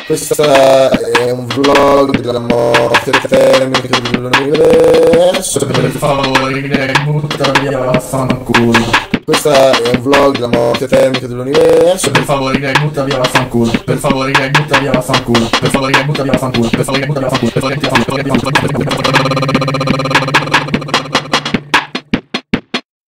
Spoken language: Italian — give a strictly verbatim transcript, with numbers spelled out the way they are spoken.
Questa è un vlog della morte termica dell'universo. Per favore, Greg, butta via, vaffanculo. Questa è un vlog della morte termica dell'universo. Per favore, Greg, butta via, vaffanculo. Per favore, Greg, butta via, vaffanculo. Per favore, Greg, butta via, vaffanculo. Per favore, Greg, butta via, vaffanculo. Per favore, Greg, butta via, vaffanculo.